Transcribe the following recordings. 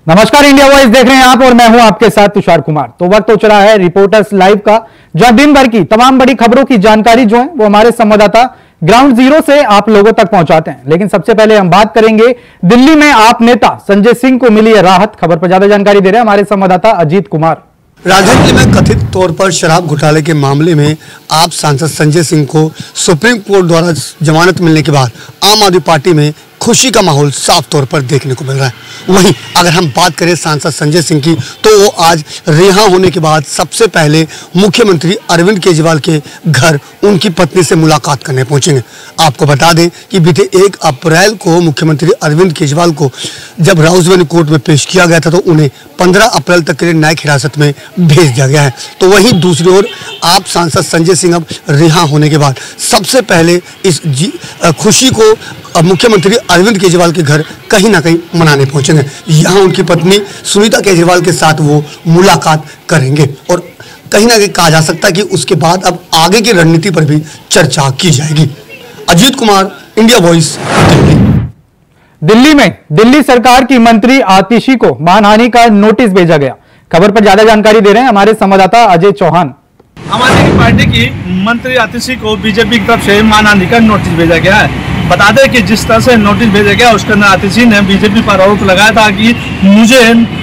नमस्कार, India voice देख रहे हैं आप और मैं हूं आपके साथ तुषार कुमार। तो वक्त हो चला है रिपोर्टर्स लाइव का, जहां दिन भर की तमाम बड़ी खबरों की जानकारी जो है वो हमारे संवाददाता ग्राउंड जीरो से आप लोगों तक पहुंचाते हैं। लेकिन सबसे पहले हम बात करेंगे दिल्ली में आप नेता संजय सिंह को मिली है राहत। खबर पर ज्यादा जानकारी दे रहे हैं हमारे संवाददाता अजीत कुमार। राजधानी में कथित तौर पर शराब घोटाले के मामले में आप सांसद संजय सिंह को सुप्रीम कोर्ट द्वारा जमानत मिलने के बाद आम आदमी पार्टी में खुशी का माहौल साफ तौर पर देखने को मिल रहा है। वहीं अगर हम बात करें सांसद संजय सिंह की, तो वो आज रिहा होने के बाद सबसे पहले मुख्यमंत्री अरविंद केजरीवाल के घर उनकी पत्नी से मुलाकात करने पहुंचेंगे। आपको बता दें कि बीते 1 अप्रैल को मुख्यमंत्री अरविंद केजरीवाल को जब राउजवेली कोर्ट में पेश किया गया था, तो उन्हें 15 अप्रैल तक के लिए न्यायिक हिरासत में भेज दिया गया है। तो वहीं दूसरी ओर आप सांसद संजय सिंह अब रिहा होने के बाद सबसे पहले इस खुशी को मुख्यमंत्री अरविंद केजरीवाल के घर कहीं ना कहीं मनाने पहुंचेंगे। यहाँ उनकी पत्नी सुनीता केजरीवाल के साथ वो मुलाकात करेंगे और कहीं ना कहीं कहा जा सकता है कि उसके बाद अब आगे की रणनीति पर भी चर्चा की जाएगी। अजीत कुमार, इंडिया वॉइस, दिल्ली में दिल्ली सरकार की मंत्री आतिशी को मानहानि का नोटिस भेजा गया। खबर पर ज्यादा जानकारी दे रहे हैं हमारे संवाददाता अजय चौहान। आम आदमी पार्टी की मंत्री आतिशी को बीजेपी की तरफ से मानहानि का नोटिस भेजा गया है। बता दें कि जिस तरह से नोटिस भेजा गया उसके अंदर आतिशी ने बीजेपी पर आरोप लगाया था कि मुझे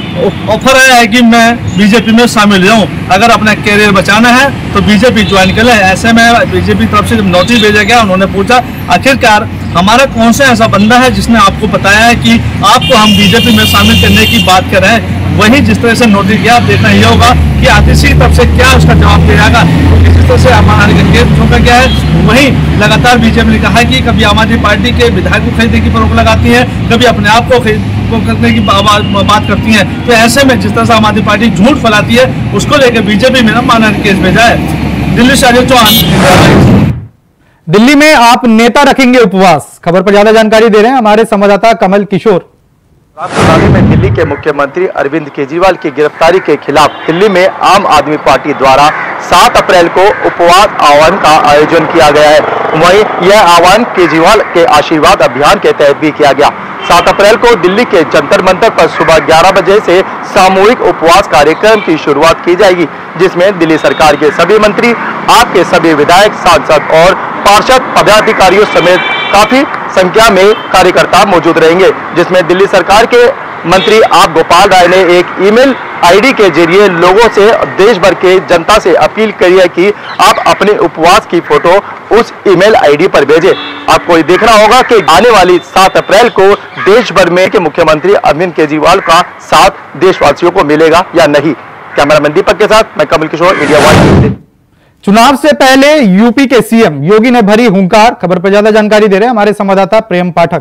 ऑफर आया है कि मैं बीजेपी में शामिल रहूं, अगर अपना कैरियर बचाना है तो बीजेपी ज्वाइन कर ले। ऐसे में बीजेपी की तरफ से जब नोटिस भेजा गया, उन्होंने पूछा आखिरकार हमारा कौन सा ऐसा बंदा है जिसने आपको बताया है कि आपको हम बीजेपी में शामिल करने की बात कर रहे हैं। वही जिस तरह से नोटिस गया, आप देखना ये होगा कि आतिशी की तरफ से क्या उसका जवाब दिया जाएगा। जिस तरह से मानहानि का केस ठोका गया है, वहीं लगातार बीजेपी ने कहा है कि कभी आम आदमी पार्टी के विधायक को खरीदने की रोक लगाती है, कभी अपने आप को करने की बात करती है। तो ऐसे में जिस तरह से आम आदमी पार्टी झूठ फैलाती है, उसको लेकर बीजेपी में मानहानि केस भेजा है। दिल्ली से अजय चौहान। दिल्ली में आप नेता रखेंगे उपवास। खबर पर ज्यादा जानकारी दे रहे हैं हमारे संवाददाता कमल किशोर। राजधानी में दिल्ली के मुख्यमंत्री अरविंद केजरीवाल की गिरफ्तारी के खिलाफ दिल्ली में आम आदमी पार्टी द्वारा 7 अप्रैल को उपवास आह्वान का आयोजन किया गया है। वहीं यह आह्वान केजरीवाल के आशीर्वाद अभियान के तहत भी किया गया। 7 अप्रैल को दिल्ली के जंतर मंतर पर सुबह 11 बजे से सामूहिक उपवास कार्यक्रम की शुरुआत की जाएगी, जिसमें दिल्ली सरकार के सभी मंत्री, आपके सभी विधायक, सांसद और पार्षद पदाधिकारियों समेत काफी संख्या में कार्यकर्ता मौजूद रहेंगे। जिसमें दिल्ली सरकार के मंत्री आप गोपाल राय ने एक ईमेल आईडी के जरिए लोगों से, देश भर के जनता से अपील करी है कि आप अपने उपवास की फोटो उस ईमेल आईडी पर भेजें। आपको देखना होगा कि आने वाली 7 अप्रैल को देश भर में के मुख्यमंत्री अरविंद केजरीवाल का साथ देशवासियों को मिलेगा या नहीं। कैमरामैन दीपक के साथ मैं कमल किशोर, इंडिया वॉइस। चुनाव से पहले यूपी के सीएम योगी ने भरी हुंकार। खबर पर ज्यादा जानकारी दे रहे हैं हमारे संवाददाता प्रेम पाठक।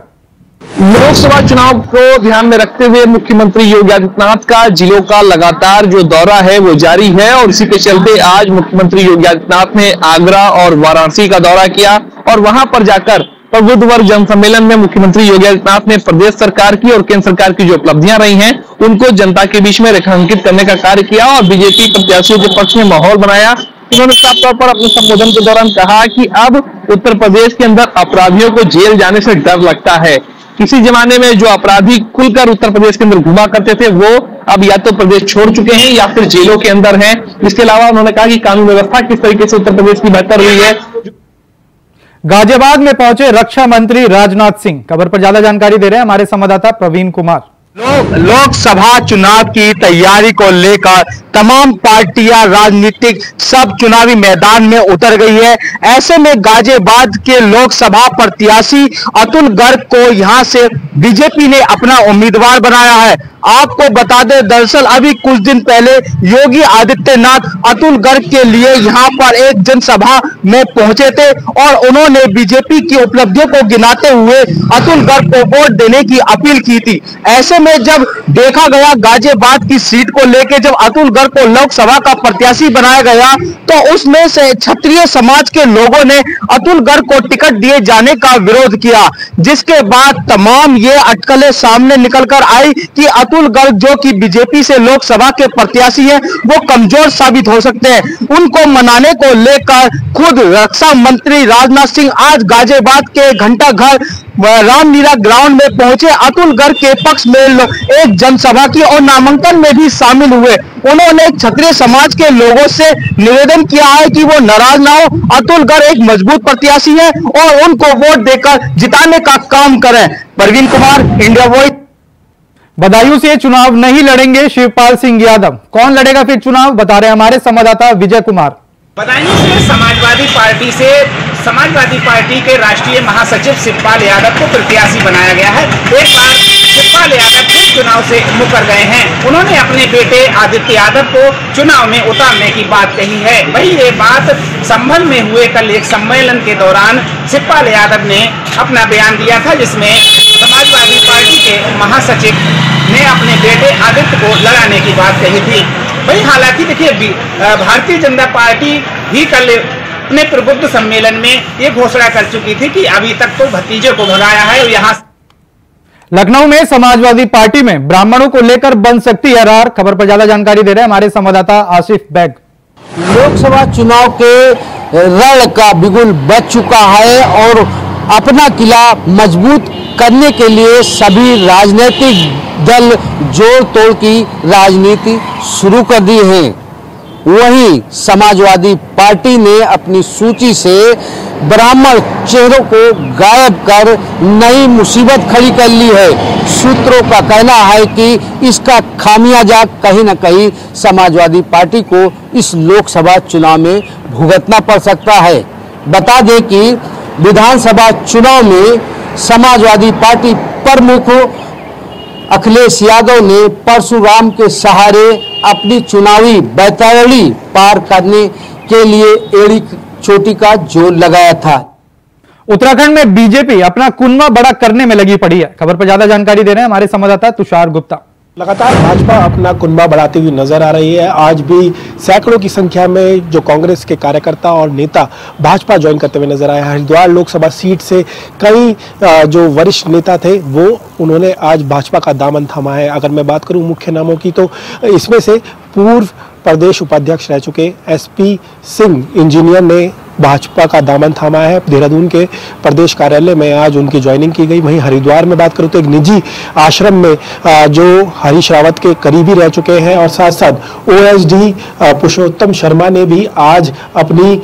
लोकसभा चुनाव को ध्यान में रखते हुए मुख्यमंत्री योगी आदित्यनाथ का जिलों का लगातार जो दौरा है वो जारी है और इसी के चलते आज मुख्यमंत्री योगी आदित्यनाथ ने आगरा और वाराणसी का दौरा किया और वहां पर जाकर प्रबुद्ध वर्ग जनसम्मेलन में मुख्यमंत्री योगी आदित्यनाथ ने प्रदेश सरकार की और केंद्र सरकार की जो उपलब्धियां रही हैं उनको जनता के बीच में रेखांकित करने का कार्य किया और बीजेपी प्रत्याशियों के पक्ष में माहौल बनाया। उन्होंने साफ तौर पर अपने संबोधन के दौरान कहा कि अब उत्तर प्रदेश के अंदर अपराधियों को जेल जाने से डर लगता है। किसी जमाने में जो अपराधी खुलकर उत्तर प्रदेश के अंदर घुमा करते थे, वो अब या तो प्रदेश छोड़ चुके हैं या फिर जेलों के अंदर हैं। इसके अलावा उन्होंने कहा कि कानून व्यवस्था किस तरीके से उत्तर प्रदेश की बेहतर हुई है। गाजियाबाद में पहुंचे रक्षा मंत्री राजनाथ सिंह। खबर पर ज्यादा जानकारी दे रहे हैं हमारे संवाददाता प्रवीण कुमार। लोकसभा चुनाव की तैयारी को लेकर तमाम पार्टियां, राजनीतिक सब चुनावी मैदान में उतर गई है। ऐसे में गाजियाबाद के लोकसभा प्रत्याशी अतुल गर्ग को यहां से बीजेपी ने अपना उम्मीदवार बनाया है। आपको बता दें, दरअसल अभी कुछ दिन पहले योगी आदित्यनाथ अतुल गर्ग के लिए यहां पर एक जनसभा में पहुंचे थे और उन्होंने बीजेपी की उपलब्धियों को गिनाते हुए अतुल गर्ग को वोट देने की अपील की थी। ऐसे में जब देखा गया गाजियाबाद की सीट को लेकर जब अतुल गर्ग को लोकसभा का प्रत्याशी बनाया गया, तो उसमें से क्षत्रिय समाज के लोगों ने अतुल गर्ग को टिकट दिए जाने का विरोध किया, जिसके बाद तमाम ये अटकलें सामने निकल कर आई कि अतुल गर्ग जो कि बीजेपी से लोकसभा के प्रत्याशी हैं, वो कमजोर साबित हो सकते हैं। उनको मनाने को लेकर खुद रक्षा मंत्री राजनाथ सिंह आज गाजियाबाद के घंटा घर रामलीला ग्राउंड में पहुंचे। अतुल गर्ग के पक्ष में एक जनसभा की और नामांकन में भी शामिल हुए। उन्होंने क्षत्रिय समाज के लोगों से निवेदन किया है कि वो नाराज ना हो, अतुल गर्ग एक मजबूत प्रत्याशी है और उनको वोट देकर जिताने का काम करें। Parveen Kumar, India voice. बदायूं से चुनाव नहीं लड़ेंगे शिवपाल सिंह यादव। कौन लड़ेगा फिर चुनाव, बता रहे हमारे संवाददाता विजय कुमार। बदायूं से समाजवादी पार्टी के राष्ट्रीय महासचिव शिवपाल यादव को प्रत्याशी बनाया गया है। एक बार शिवपाल यादव फिर चुनाव से मुकर गए हैं। उन्होंने अपने बेटे आदित्य यादव को चुनाव में उतारने की बात कही है। वही ये बात संभल में हुए कल एक सम्मेलन के दौरान शिवपाल यादव ने अपना बयान दिया था, जिसमें समाजवादी पार्टी के महासचिव ने अपने बेटे आदित्य को लड़ाने की बात कही थी। वही हालांकि देखिए, भारतीय जनता पार्टी भी कल अपने प्रबुद्ध सम्मेलन में ये घोषणा कर चुकी थी कि अभी तक तो भतीजे को भगाया है। और यहाँ लखनऊ में समाजवादी पार्टी में ब्राह्मणों को लेकर बन सकती है रार। खबर पर ज्यादा जानकारी दे रहे हैं हमारे संवाददाता आसिफ बैग। लोकसभा चुनाव के रण का बिगुल बज चुका है और अपना किला मजबूत करने के लिए सभी राजनीतिक दल जोड़ तोड़ की राजनीति शुरू कर दी है। वहीं समाजवादी पार्टी ने अपनी सूची से ब्राह्मण चेहरों को गायब कर नई मुसीबत खड़ी कर ली है। सूत्रों का कहना है कि इसका खामियाजा कहीं न कहीं समाजवादी पार्टी को इस लोकसभा चुनाव में भुगतना पड़ सकता है। बता दें कि विधानसभा चुनाव में समाजवादी पार्टी प्रमुख अखिलेश यादव ने परशुराम के सहारे अपनी चुनावी बैतरणी पार करने के लिए एड़ी चोटी का जोर लगाया था। उत्तराखंड में बीजेपी अपना कुनबा बड़ा करने में लगी पड़ी है। खबर पर ज्यादा जानकारी दे रहे हैं हमारे संवाददाता तुषार गुप्ता। लगातार भाजपा अपना कुनबा बढ़ाती हुई नजर आ रही है। आज भी सैकड़ों की संख्या में जो कांग्रेस के कार्यकर्ता और नेता भाजपा ज्वाइन करते हुए नजर आए। हरिद्वार लोकसभा सीट से कई जो वरिष्ठ नेता थे वो उन्होंने आज भाजपा का दामन थामा है। अगर मैं बात करूं मुख्य नामों की तो इसमें से पूर्व प्रदेश उपाध्यक्ष रह चुके एसपी सिंह इंजीनियर ने भाजपा का दामन थामा है। देहरादून के प्रदेश कार्यालय में आज उनकी ज्वाइनिंग की गई। वहीं हरिद्वार में बात करूं तो एक निजी आश्रम में जो हरीश रावत के करीबी रह चुके हैं और साथ साथ ओएसडी पुरुषोत्तम शर्मा ने भी आज अपनी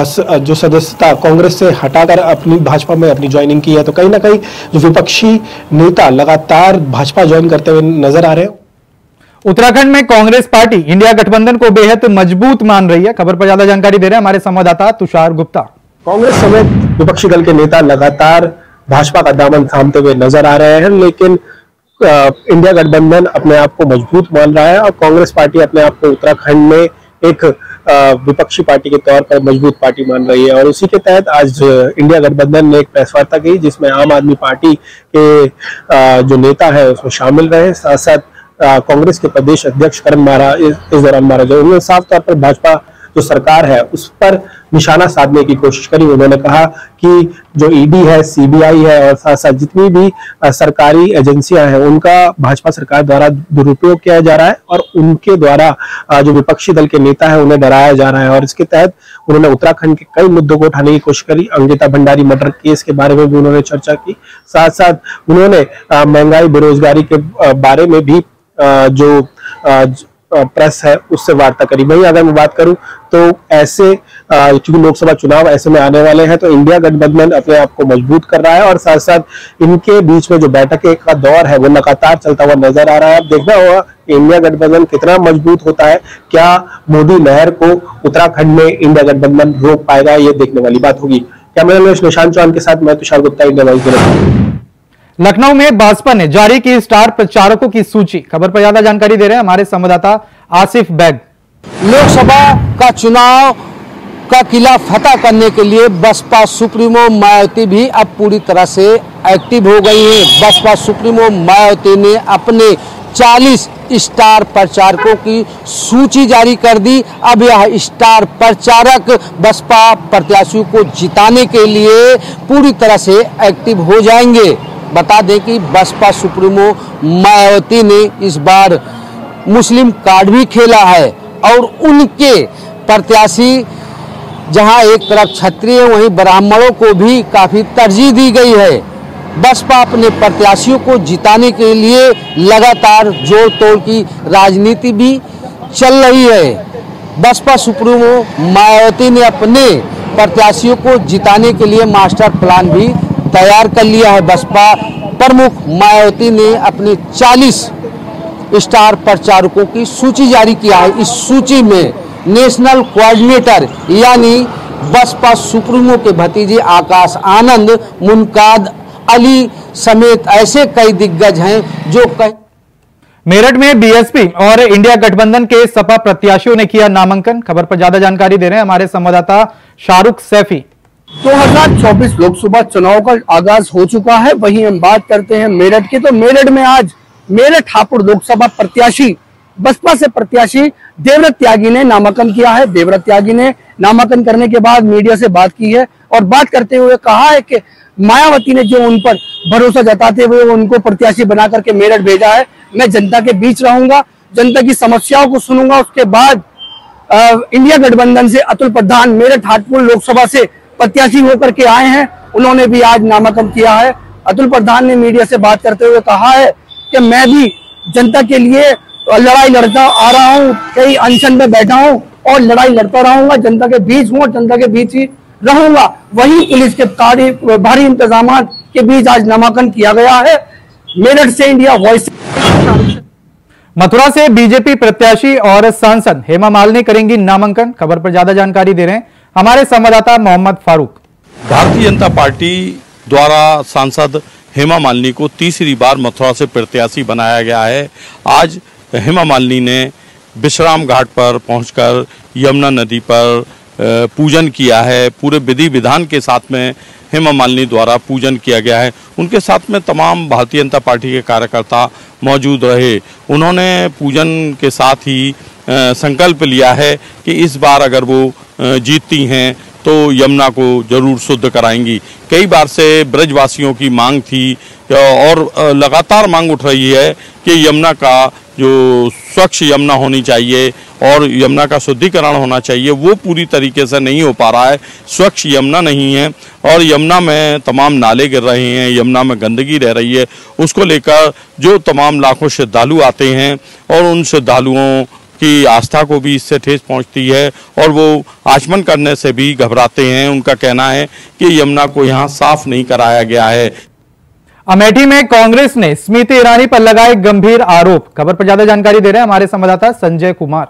जो सदस्यता कांग्रेस से हटाकर अपनी भाजपा में अपनी ज्वाइनिंग की है। तो कहीं ना कहीं जो विपक्षी नेता लगातार भाजपा ज्वाइन करते हुए नजर आ रहे हैं। उत्तराखंड में कांग्रेस पार्टी इंडिया गठबंधन को बेहद मजबूत मान रही है। खबर पर ज्यादा जानकारी दे रहे हैं हमारे संवाददाता तुषार गुप्ता। कांग्रेस समेत विपक्षी दल के नेता लगातार भाजपा का दामन थामते हुए नजर आ रहे हैं, लेकिन इंडिया गठबंधन अपने आप को मजबूत मान रहा है और कांग्रेस पार्टी अपने आप को उत्तराखंड में एक विपक्षी पार्टी के तौर पर मजबूत पार्टी मान रही है। और उसी के तहत आज इंडिया गठबंधन ने एक प्रेस वार्ता की जिसमें आम आदमी पार्टी के जो नेता है उसमें शामिल रहे। साथ साथ कांग्रेस के प्रदेश अध्यक्ष करण मारा इस दौरान मारा गया। उन्होंने साफ तौर पर भाजपा जो सरकार है उस पर निशाना साधने की कोशिश करी। उन्होंने कहा कि जो ईडी है, सीबीआई है और साथ साथ जितनी भी सरकारी एजेंसियां हैं उनका भाजपा सरकार द्वारा दुरुपयोग किया जा रहा है और उनके द्वारा जो विपक्षी दल के नेता है उन्हें डराया जा रहा है। और इसके तहत उन्होंने उत्तराखंड के कई मुद्दों को उठाने की कोशिश करी। अंकिता भंडारी मर्डर केस के बारे में भी उन्होंने चर्चा की। साथ साथ उन्होंने महंगाई, बेरोजगारी के बारे में भी जो प्रेस है उससे वार्ता करी। वहीं अगर मैं बात करूं तो ऐसे क्योंकि लोकसभा चुनाव ऐसे में आने वाले हैं तो इंडिया गठबंधन अपने आप को मजबूत कर रहा है और साथ साथ इनके बीच में जो बैठक का दौर है वो लगातार चलता हुआ नजर आ रहा है। अब देखना होगा कि इंडिया गठबंधन कितना मजबूत होता है। क्या मोदी लहर को उत्तराखंड में इंडिया गठबंधन रोक पाएगा, ये देखने वाली बात होगी। कैमरामैन निशांत चौहान के साथ मैं तुषार गुप्ता, इंडिया वॉइस। लखनऊ में भाजपा ने जारी की स्टार प्रचारकों की सूची। खबर पर ज्यादा जानकारी दे रहे हैं हमारे संवाददाता आसिफ बैग। लोकसभा का चुनाव का किला फतह करने के लिए बसपा सुप्रीमो मायावती भी अब पूरी तरह से एक्टिव हो गई है। बसपा सुप्रीमो मायावती ने अपने 40 स्टार प्रचारकों की सूची जारी कर दी। अब यह स्टार प्रचारक बसपा प्रत्याशियों को जिताने के लिए पूरी तरह से एक्टिव हो जाएंगे। बता दें कि बसपा सुप्रीमो मायावती ने इस बार मुस्लिम कार्ड भी खेला है और उनके प्रत्याशी जहां एक तरफ क्षत्रिय वहीं ब्राह्मणों को भी काफ़ी तरजीह दी गई है। बसपा अपने प्रत्याशियों को जिताने के लिए लगातार जोड़ तोड़ की राजनीति भी चल रही है। बसपा सुप्रीमो मायावती ने अपने प्रत्याशियों को जिताने के लिए मास्टर प्लान भी तैयार कर लिया है। बसपा प्रमुख मायावती ने अपने 40 स्टार प्रचारकों की सूची जारी किया है। इस सूची में नेशनल कोऑर्डिनेटर यानी बसपा सुप्रीमो के भतीजे आकाश आनंद, मुनकाद अली समेत ऐसे कई दिग्गज हैं जो मेरठ में बीएसपी और इंडिया गठबंधन के सपा प्रत्याशियों ने किया नामांकन। खबर पर ज्यादा जानकारी दे रहे हैं हमारे संवाददाता शाहरुख सैफी। 2024 लोकसभा चुनाव का आगाज हो चुका है। वहीं हम बात करते हैं मेरठ की, तो मेरठ में आज मेरठ हापुड़ लोकसभा प्रत्याशी बसपा से प्रत्याशी देवव्रत त्यागी ने नामांकन किया है। देवव्रत त्यागी ने नामांकन करने के बाद मीडिया से बात की है और बात करते हुए कहा है कि मायावती ने जो उन पर भरोसा जताते हुए उनको प्रत्याशी बना करके मेरठ भेजा है। मैं जनता के बीच रहूंगा, जनता की समस्याओं को सुनूंगा। उसके बाद इंडिया गठबंधन से अतुल प्रधान मेरठ हापुड़ लोकसभा से प्रत्याशी होकर के आए हैं, उन्होंने भी आज नामांकन किया है। अतुल प्रधान ने मीडिया से बात करते हुए कहा है कि मैं भी जनता के लिए लड़ाई लड़ता आ रहा हूँ, कई अनशन में बैठा हूँ और लड़ाई लड़ता रहूंगा, जनता के बीच हूँ और जनता के बीच ही रहूंगा। वहीं पुलिस के भारी इंतजाम के बीच आज नामांकन किया गया है। मेरठ से इंडिया वॉइस। मथुरा से बीजेपी प्रत्याशी और सांसद हेमा मालिनी करेंगी नामांकन। खबर पर ज्यादा जानकारी दे रहे हैं हमारे संवाददाता मोहम्मद फारूक। भारतीय जनता पार्टी द्वारा सांसद हेमा मालिनी को तीसरी बार मथुरा से प्रत्याशी बनाया गया है। आज हेमा मालिनी ने विश्राम घाट पर पहुंचकर यमुना नदी पर पूजन किया है। पूरे विधि विधान के साथ में हेमा मालिनी द्वारा पूजन किया गया है। उनके साथ में तमाम भारतीय जनता पार्टी के कार्यकर्ता मौजूद रहे। उन्होंने पूजन के साथ ही संकल्प लिया है कि इस बार अगर वो जीतती हैं तो यमुना को जरूर शुद्ध कराएंगी। कई बार से ब्रजवासियों की मांग थी और लगातार मांग उठ रही है कि यमुना का जो स्वच्छ यमुना होनी चाहिए और यमुना का शुद्धिकरण होना चाहिए, वो पूरी तरीके से नहीं हो पा रहा है। स्वच्छ यमुना नहीं है और यमुना में तमाम नाले गिर रहे हैं, यमुना में गंदगी रह रही है। उसको लेकर जो तमाम लाखों श्रद्धालु आते हैं और उन श्रद्धालुओं की आस्था को भी इससे ठेस पहुंचती है और वो आचमन करने से भी घबराते हैं। उनका कहना है कि यमुना को यहाँ साफ नहीं कराया गया है। अमेठी में कांग्रेस ने स्मृति ईरानी पर लगाए गंभीर आरोप। खबर पर ज्यादा जानकारी दे रहे हैं हमारे संवाददाता संजय कुमार।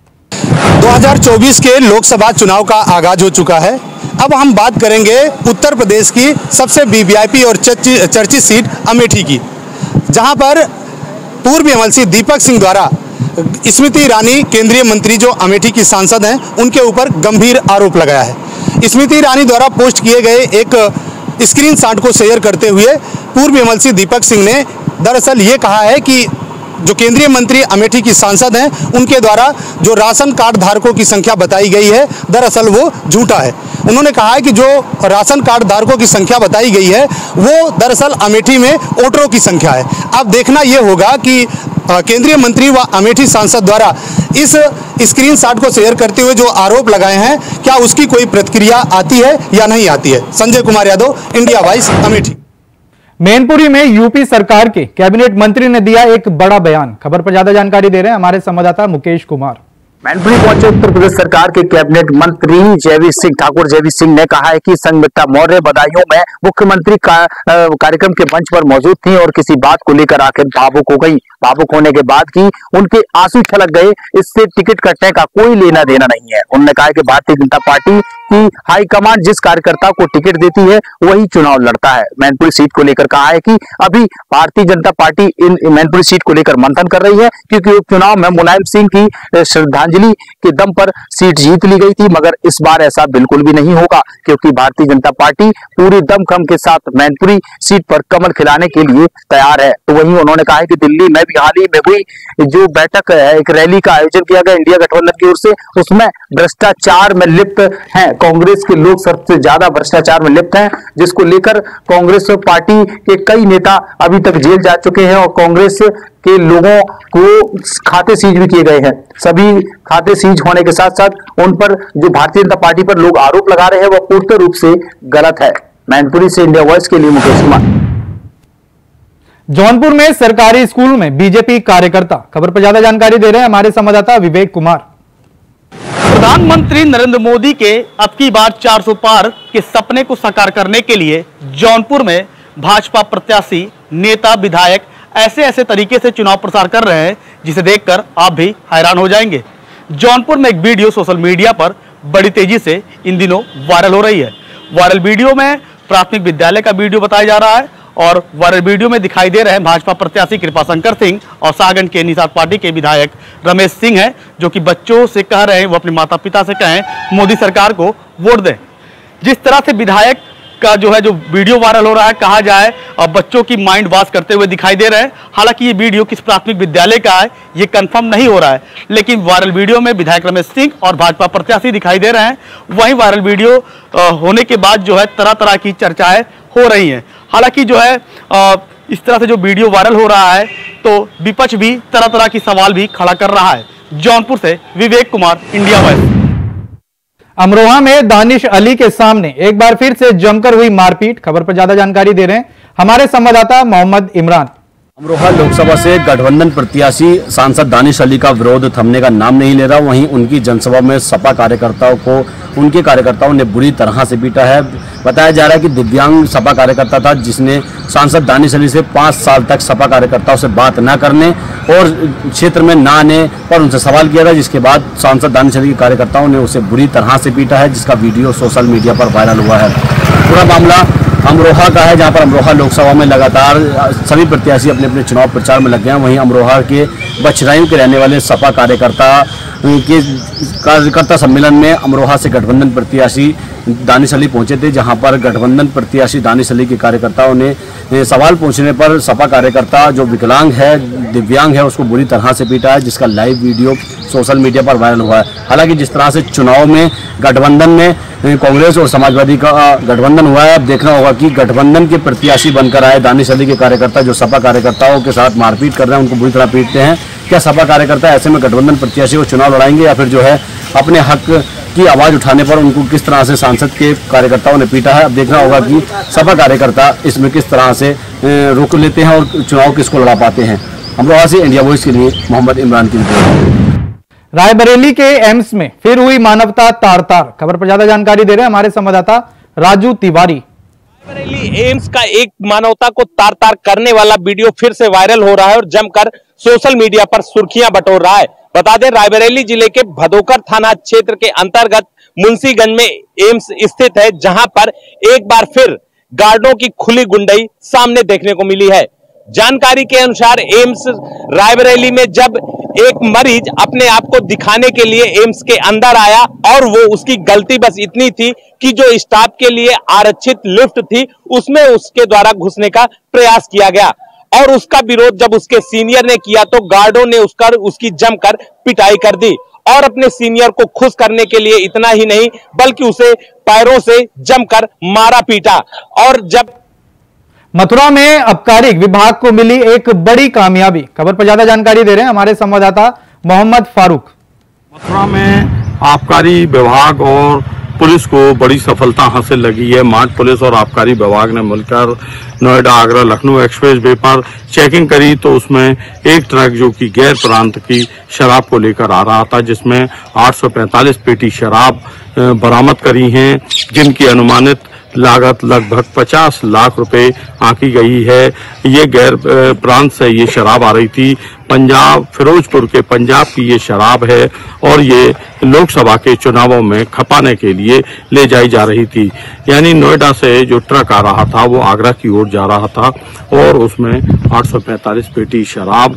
2024 के लोकसभा चुनाव का आगाज हो चुका है। अब हम बात करेंगे उत्तर प्रदेश की सबसे वीवीआईपी और चर्चित सीट अमेठी की, जहां पर पूर्व एमएलसी दीपक सिंह द्वारा स्मृति ईरानी केंद्रीय मंत्री जो अमेठी की सांसद हैं उनके ऊपर गंभीर आरोप लगाया है। स्मृति ईरानी द्वारा पोस्ट किए गए एक स्क्रीनशॉट को शेयर करते हुए पूर्व एमएलसी दीपक सिंह ने दरअसल ये कहा है कि जो केंद्रीय मंत्री अमेठी की सांसद हैं उनके द्वारा जो राशन कार्ड धारकों की संख्या बताई गई है दरअसल वो झूठा है। उन्होंने कहा है कि जो राशन कार्ड धारकों की संख्या बताई गई है वो दरअसल अमेठी में वोटरों की संख्या है। अब देखना ये होगा कि केंद्रीय मंत्री व अमेठी सांसद द्वारा इस स्क्रीनशॉट को शेयर करते हुए जो आरोप लगाए हैं क्या उसकी कोई प्रतिक्रिया आती है या नहीं आती है। Sanjay Kumar Yadav, India voice, Amethi. मैनपुरी में यूपी सरकार के कैबिनेट मंत्री ने दिया एक बड़ा बयान। खबर पर ज्यादा जानकारी दे रहे हैं हमारे संवाददाता मुकेश कुमार। मैनपुरी पहुंचे उत्तर प्रदेश सरकार के कैबिनेट मंत्री जयवीर सिंह ठाकुर जयवीर सिंह ने कहा है कि संगमित्रा मौर्य बदायूं में मुख्यमंत्री कार्यक्रम के मंच पर मौजूद थी और किसी बात को लेकर आखिर भावुक हो गई। भावुक होने के बाद की उनके आंसू छलक गए। इससे टिकट कटने का कोई लेना देना नहीं है। उन्होंने कहा कि भारतीय जनता पार्टी की हाईकमान जिस कार्यकर्ता को टिकट देती है वही चुनाव लड़ता है। मैनपुरी सीट को लेकर कहा है कि अभी भारतीय जनता पार्टी इन मैनपुरी सीट को लेकर मंथन कर रही है, क्योंकि उपचुनाव में मुलायम सिंह की श्रद्धांजलि के दम पर सीट जीत ली गई थी, मगर इस बार ऐसा बिल्कुल भी नहीं होगा, क्योंकि भारतीय जनता पार्टी पूरी दमखम के साथ मैनपुरी सीट पर कमल खिलाने के लिए तैयार है। तो वहीं उन्होंने कहा है कि दिल्ली में भी हाल ही में हुई जो बैठक है, एक रैली का आयोजन किया गया इंडिया गठबंधन की ओर से, उसमें भ्रष्टाचार में लिप्त है कांग्रेस के लोग सबसे ज्यादा भ्रष्टाचार में लिप्त हैं, जिसको लेकर कांग्रेस पार्टी के कई नेता अभी तक जेल जा चुके हैं और कांग्रेस के लोगों को खाते सीज भी किए गए हैं। सभी खाते सीज होने के साथ साथ उन पर जो भारतीय जनता पार्टी पर लोग आरोप लगा रहे हैं वह पूर्ण रूप से गलत है। मैनपुरी से इंडिया वॉइस के लिए मुकेश कुमार। जौनपुर में सरकारी स्कूल में बीजेपी कार्यकर्ता, खबर पर ज्यादा जानकारी दे रहे हैं हमारे संवाददाता विवेक कुमार। प्रधानमंत्री नरेंद्र मोदी के अब की बार 400 पार के सपने को साकार करने के लिए जौनपुर में भाजपा प्रत्याशी, नेता, विधायक ऐसे तरीके से चुनाव प्रचार कर रहे हैं जिसे देखकर आप भी हैरान हो जाएंगे। जौनपुर में एक वीडियो सोशल मीडिया पर बड़ी तेजी से इन दिनों वायरल हो रही है। वायरल वीडियो में प्राथमिक विद्यालय का वीडियो बताया जा रहा है और वायरल वीडियो में दिखाई दे रहे हैं भाजपा प्रत्याशी कृपाशंकर सिंह और सागन के निषाद पार्टी के विधायक रमेश सिंह हैं, जो कि बच्चों से कह रहे हैं, वो अपने माता पिता से कहें मोदी सरकार को वोट दें। जिस तरह से विधायक का जो वीडियो वायरल हो रहा है, कहा जाए और बच्चों की माइंड वॉश करते हुए दिखाई दे रहे हैं। हालांकि ये वीडियो किस प्राथमिक विद्यालय का है ये कंफर्म नहीं हो रहा है, लेकिन वायरल वीडियो में विधायक रमेश सिंह और भाजपा प्रत्याशी दिखाई दे रहे हैं। वहीं वायरल वीडियो होने के बाद तरह तरह की चर्चाएं हो रही हैं। हालांकि इस तरह से जो वीडियो वायरल हो रहा है तो विपक्ष भी तरह तरह की सवाल भी खड़ा कर रहा है। जौनपुर से विवेक कुमार, इंडिया वॉइस। अमरोहा में दानिश अली के सामने एक बार फिर से जमकर हुई मारपीट, खबर पर ज्यादा जानकारी दे रहे हैं हमारे संवाददाता मोहम्मद इमरान। अमरोहा लोकसभा से गठबंधन प्रत्याशी सांसद दानिश अली का विरोध थमने का नाम नहीं ले रहा। वहीं उनकी जनसभा में सपा कार्यकर्ताओं को उनके कार्यकर्ताओं ने बुरी तरह से पीटा है। बताया जा रहा है कि दिव्यांग सपा कार्यकर्ता था जिसने सांसद दानिश अली से 5 साल तक सपा कार्यकर्ताओं से बात न करने और क्षेत्र में न आने पर उनसे सवाल किया था, जिसके बाद सांसद दानिश अली के कार्यकर्ताओं ने उसे बुरी तरह से पीटा है, जिसका वीडियो सोशल मीडिया पर वायरल हुआ है। पूरा मामला अमरोहा का है, जहां पर अमरोहा लोकसभा में लगातार सभी प्रत्याशी अपने अपने चुनाव प्रचार में लग गए हैं। वहीं अमरोहा के बछराइयों के रहने वाले सपा कार्यकर्ता सम्मेलन में अमरोहा से गठबंधन प्रत्याशी दानिश अली पहुंचे थे, जहां पर गठबंधन प्रत्याशी दानिश अली के कार्यकर्ताओं ने सवाल पूछने पर सपा कार्यकर्ता जो विकलांग है, दिव्यांग है, उसको बुरी तरह से पीटा है, जिसका लाइव वीडियो सोशल मीडिया पर वायरल हुआ है। हालांकि जिस तरह से चुनाव में गठबंधन में कांग्रेस और समाजवादी का गठबंधन हुआ है, अब देखना होगा कि गठबंधन के प्रत्याशी बनकर आए दानिश अली के कार्यकर्ता जो सपा कार्यकर्ताओं के साथ मारपीट कर रहे हैं, उनको बुरी तरह पीटते हैं। क्या सपा कार्यकर्ता ऐसे में गठबंधन प्रत्याशी को चुनाव लड़ाएंगे या फिर अपने हक की आवाज उठाने पर उनको किस तरह से सांसद के कार्यकर्ताओं ने पीटा है? अब देखना होगा कि सपा कार्यकर्ता इसमें किस तरह से रोक लेते हैं और चुनाव किसको लड़ा पाते हैं। अमरोहा से इंडिया वॉइस के लिए मोहम्मद इमरान की रिपोर्ट। रायबरेली के एम्स में फिर हुई मानवता तार-तार, खबर पर ज्यादा जानकारी दे रहे हैं हमारे संवाददाता राजू तिवारी। रायबरेली एम्स का एक मानवता को तार-तार करने वाला वीडियो फिर से वायरल हो रहा है और जमकर सोशल मीडिया पर सुर्खियां बटोर रहा है। बता दें, रायबरेली जिले के भदोकर थाना क्षेत्र के अंतर्गत मुंशीगंज में एम्स स्थित है, जहां पर एक बार फिर गार्डों की खुली गुंडई सामने देखने को मिली है। जानकारी के अनुसार एम्स रायबरेली में जब एक मरीज अपने आप को दिखाने के लिए एम्स के अंदर आया और वो उसकी गलती बस इतनी थी कि जो स्टाफ के लिए आरक्षित लिफ्ट थी उसमें उसके द्वारा घुसने का प्रयास किया गया और उसका विरोध जब उसके सीनियर ने किया तो गार्डों ने उसकी जमकर पिटाई कर दी और अपने सीनियर को खुश करने के लिए इतना ही नहीं बल्कि उसे पैरों से जमकर मारा पीटा। और जब मथुरा में आबकारी विभाग को मिली एक बड़ी कामयाबी, खबर पर ज्यादा जानकारी दे रहे हैं हमारे संवाददाता मोहम्मद फारूक। मथुरा में आबकारी विभाग और पुलिस को बड़ी सफलता हासिल लगी है। मार्च पुलिस और आबकारी विभाग ने मिलकर नोएडा आगरा लखनऊ एक्सप्रेस वे पर चेकिंग करी तो उसमें एक ट्रक जो कि गैर प्रांत की शराब को लेकर आ रहा था, जिसमें 845 पेटी शराब बरामद करी हैं, जिनकी अनुमानित लागत लगभग 50 लाख रुपए आंकी गई है। ये गैर प्रांत से ये शराब आ रही थी, पंजाब फिरोजपुर के पंजाब की ये शराब है और ये लोकसभा के चुनावों में खपाने के लिए ले जाई जा रही थी। यानी नोएडा से जो ट्रक आ रहा था वो आगरा की ओर जा रहा था और उसमें 845 पेटी शराब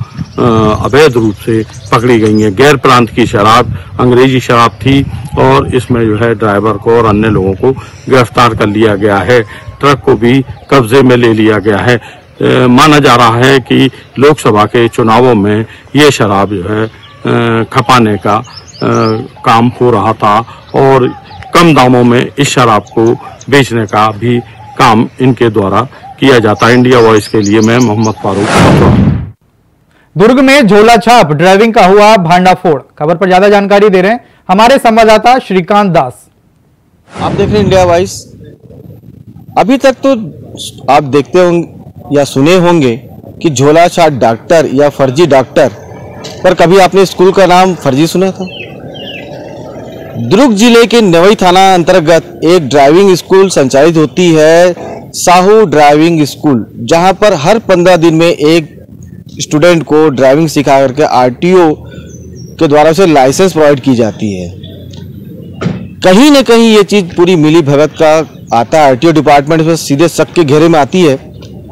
अवैध रूप से पकड़ी गई है। गैर प्रांत की शराब अंग्रेजी शराब थी और इसमें जो है ड्राइवर को और अन्य लोगों को गिरफ्तार कर लिया गया है। ट्रक को भी कब्जे में ले लिया गया है। माना जा रहा है कि लोकसभा के चुनावों में ये शराब जो है खपाने का काम हो रहा था और कम दामों में इस शराब को बेचने का भी काम इनके द्वारा किया जाता है। इंडिया वॉइस के लिए मैं मोहम्मद फारूक। दुर्ग में झोला छाप ड्राइविंग का हुआ भांडाफोड़। खबर पर ज्यादा जानकारी दे रहे हैं हमारे संवाददाता श्रीकांत दास। आप देख रहे हैं इंडिया वॉइस। अभी तक तो आप देखते होंगे या सुने होंगे कि झोला छाप डॉक्टर या फर्जी डॉक्टर, पर कभी आपने स्कूल का नाम फर्जी सुना था? दुर्ग जिले के नेवई थाना अंतर्गत एक ड्राइविंग स्कूल संचालित होती है, साहू ड्राइविंग स्कूल, जहां पर हर 15 दिन में एक स्टूडेंट को ड्राइविंग सिखा करके आरटीओ के द्वारा उसे लाइसेंस प्रोवाइड की जाती है। कहीं न कहीं ये चीज पूरी मिली भगत का आता है। आरटीओ डिपार्टमेंट में सीधे शक के घेरे में आती है।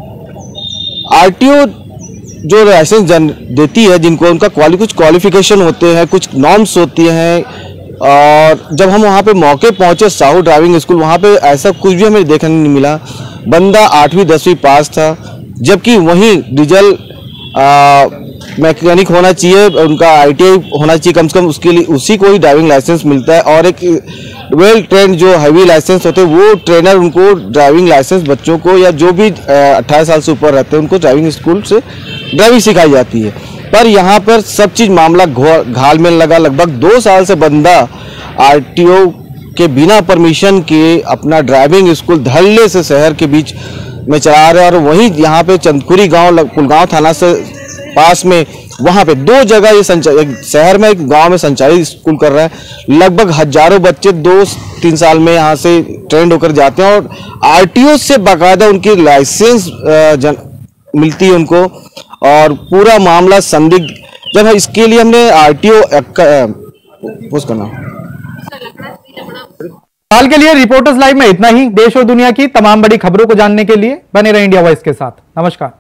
आरटीओ जो लाइसेंस देती है, जिनको उनका कुछ क्वालिफिकेशन होते हैं, कुछ नॉर्म्स होती हैं, और जब हम वहाँ पे मौके पहुंचे साहू ड्राइविंग स्कूल, वहाँ पे ऐसा कुछ भी हमें देखने नहीं मिला। बंदा 8वीं 10वीं पास था, जबकि वहीं डीजल मैकेनिक होना चाहिए, उनका आईटीआई होना चाहिए कम से कम, उसके लिए उसी को ही ड्राइविंग लाइसेंस मिलता है। और एक वेल ट्रेंड जो हैवी लाइसेंस होते हैं, वो ट्रेनर उनको ड्राइविंग लाइसेंस बच्चों को या जो भी 18 साल से ऊपर रहते हैं उनको ड्राइविंग स्कूल से ड्राइविंग सिखाई जाती है। पर यहाँ पर सब चीज मामला घाल में लगा। लगभग 2 साल से बंदा आरटीओ के बिना परमिशन के अपना ड्राइविंग स्कूल धल्ले से शहर के बीच में चला रहे हैं। और वहीं यहाँ पे चंदकुरी गांव कुलगांव थाना से पास में वहाँ पे 2 जगह ये शहर में एक गांव में संचालित स्कूल कर रहा है। लगभग हजारों बच्चे 2-3 साल में यहाँ से ट्रेंड होकर जाते हैं और आरटीओ से बाकायदा उनकी लाइसेंस मिलती है उनको, और पूरा मामला संदिग्ध। जब इसके लिए हमने आरटीओ उसका नाम हाल के लिए रिपोर्टर्स लाइव में इतना ही। देश और दुनिया की तमाम बड़ी खबरों को जानने के लिए बने रहे इंडिया वॉइस के साथ। नमस्कार।